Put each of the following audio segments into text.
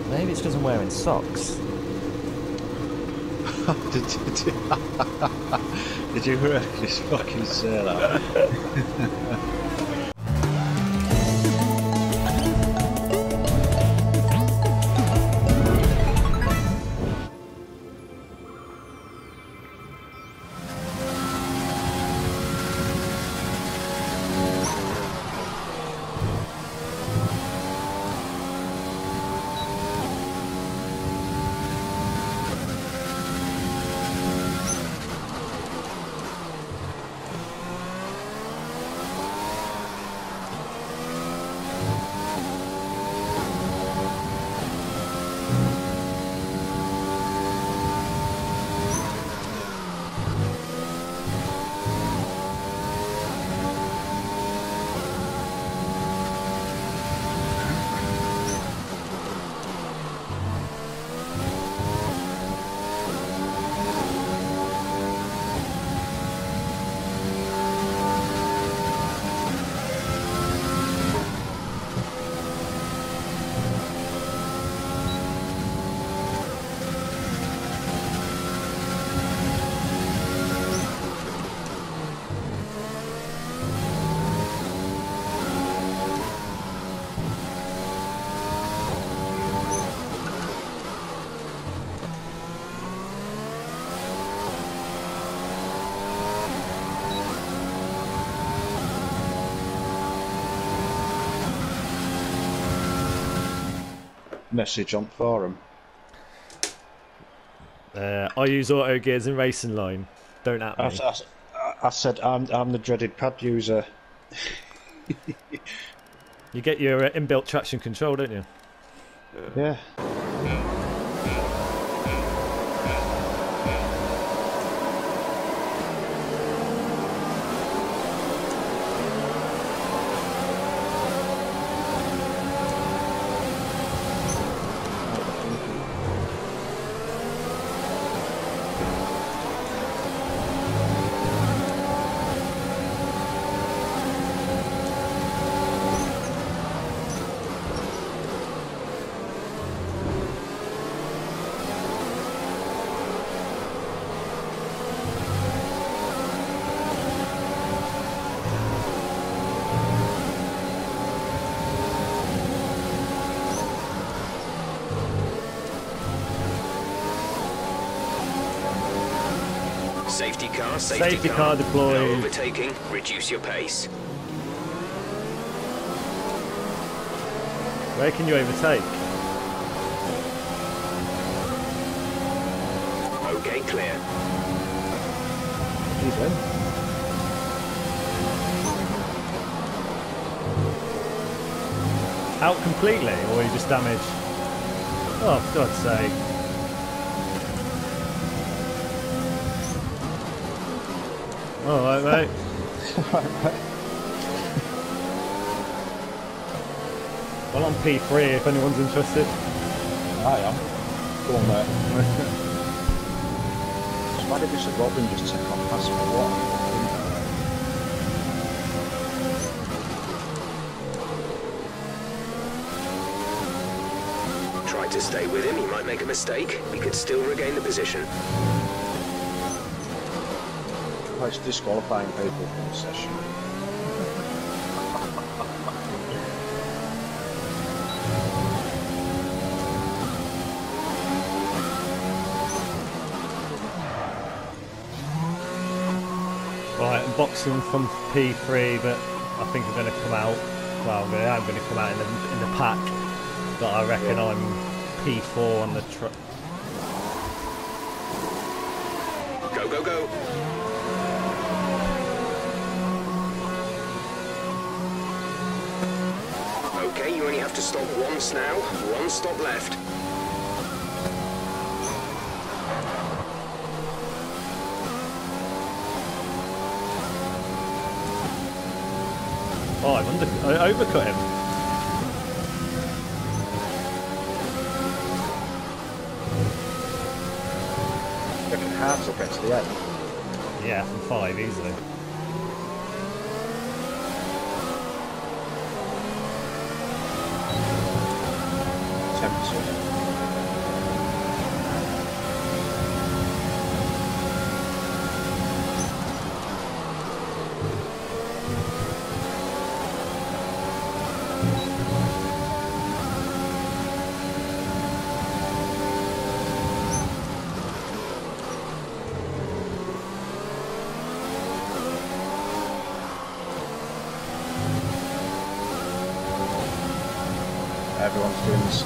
Maybe it's because I'm wearing socks. Did you really just fucking say that? Message on forum. I use auto gears in racing line. Don't at me. I said I'm the dreaded pad user. You get your inbuilt traction control, don't you? Yeah. Safety car deployed. No overtaking, reduce your pace. Where can you overtake? Okay, clear. Even. Out completely, or you just damaged? Oh, for God's sake. Alright, mate. Well, I'm P3 if anyone's interested. I am. Go on, mate. It's mad if it's a Robin just take off past me. What? Try to stay with him, he might make a mistake. He could still regain the position. It's disqualifying people from the session. Right, I'm boxing from P3, but I think I'm going to come out. Well, I'm going to come out in the pack, but I reckon I'm P4 on the truck. Go, go, go. Okay, you only have to stop once now. One stop left. Oh, I overcut him. You reckon Hart's will get to the end? Yeah, from 5 easily. 10%. seconds.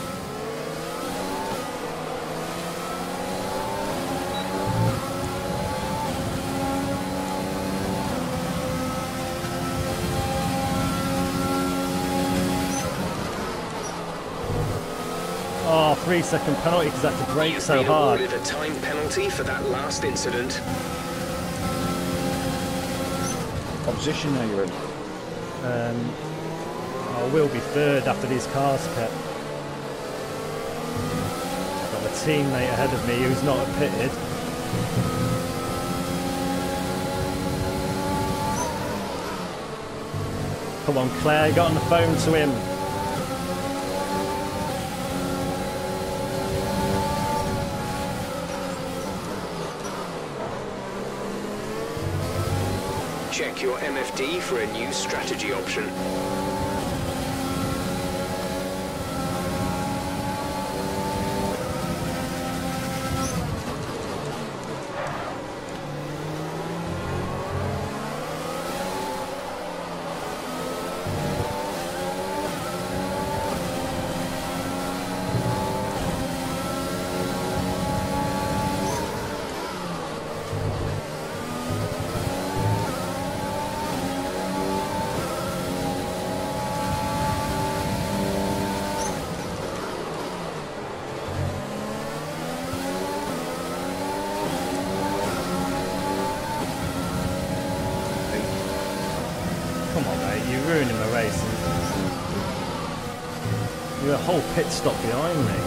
Oh, 3-second penalty because I had to brake so hard. You've been awarded a time penalty for that last incident. What position are you in? I will be third after these cars pit. Got a teammate ahead of me who's not pitted. Come on, Claire, got on the phone to him. Check your MFD for a new strategy option. Come on, mate, you're ruining my race. You're a whole pit stop behind me.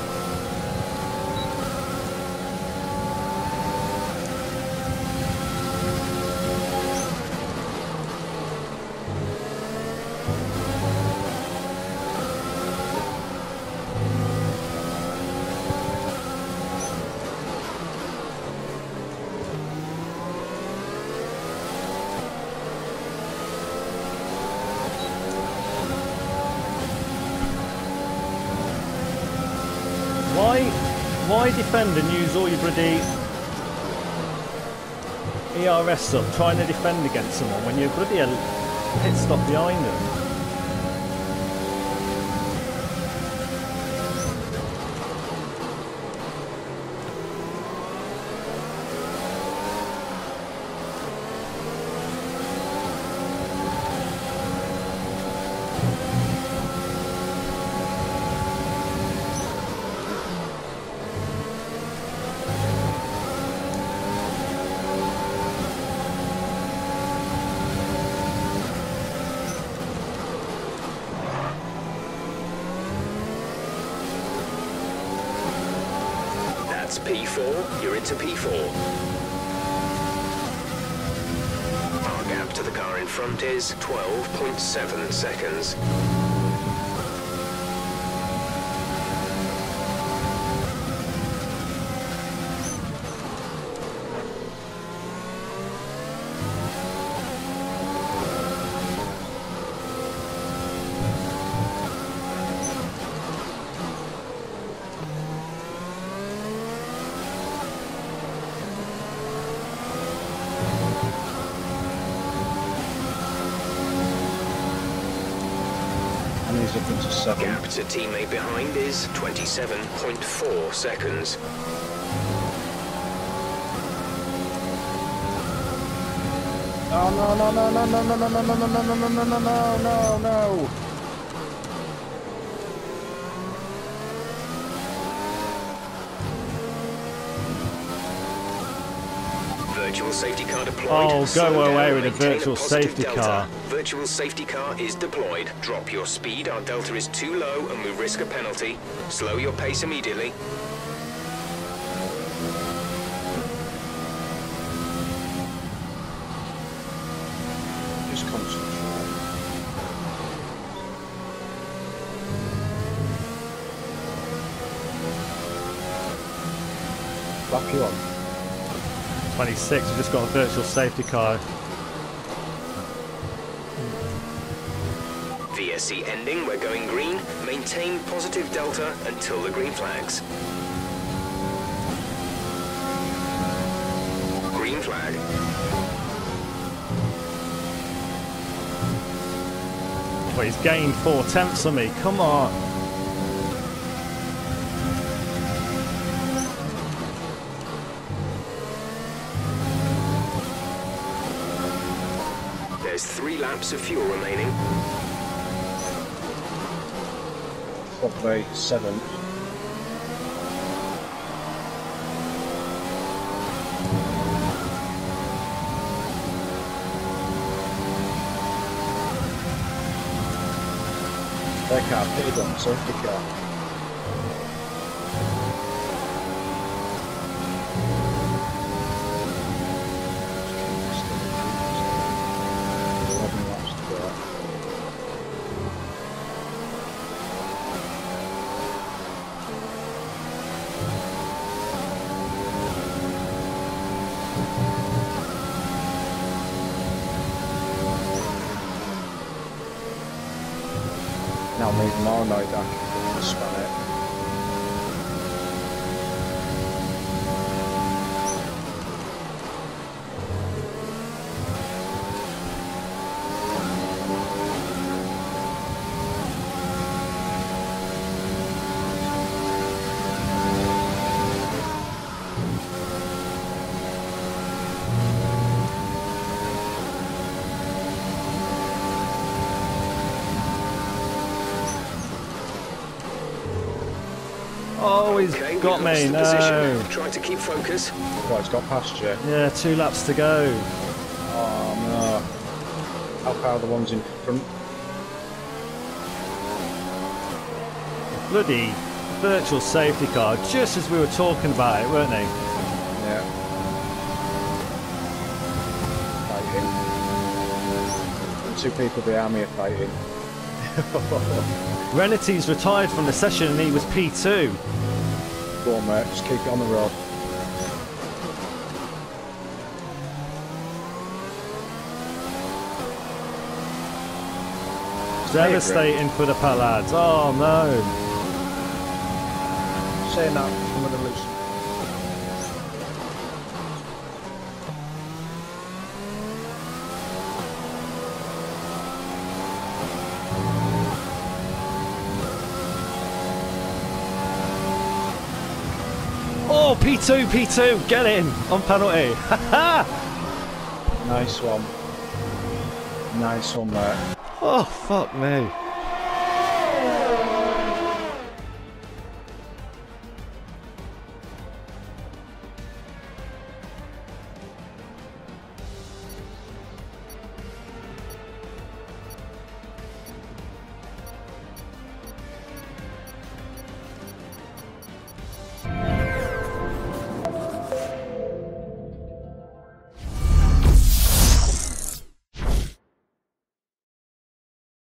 Why defend and use all your bloody ERS up trying to defend against someone when you're bloody a pit stop behind them? That's P4, you're into P4. Our gap to the car in front is 12.7 seconds. Difference of 7. Gap to teammate behind is 27.4 seconds. Oh no no no no no no no no no no no no no no no no. Virtual safety car deployed. Oh, Slow go down, away with a maintain virtual positive safety delta. car. Virtual safety car is deployed. Drop your speed, our delta is too low and we risk a penalty. Slow your pace immediately. Just concentrate. Lap you on. 26, we've just got a virtual safety car. VSC ending, we're going green. Maintain positive delta until the green flags. Green flag. Well, he's gained 4 tenths on me, come on. There's 3 laps of fuel remaining. Probably 7th. Their car pitted on, safety car. Now I'm even more annoyed that I can spell it. Oh, he's Okay, got we've me, lost the no. position. Try to keep focus. Right, it's got past you. Yeah, 2 laps to go. Oh no. How far are the ones in front? Bloody virtual safety car, just as we were talking about it, weren't they? Yeah. Fighting. And 2 people behind me are fighting. Renity's retired from the session and he was P2. Go on mate, just keep it on the road. Devastating for the Pallads. Oh no. Saying that, I'm going to lose. Oh, P2, get in on penalty. Nice one. Nice one, mate. Oh, fuck me.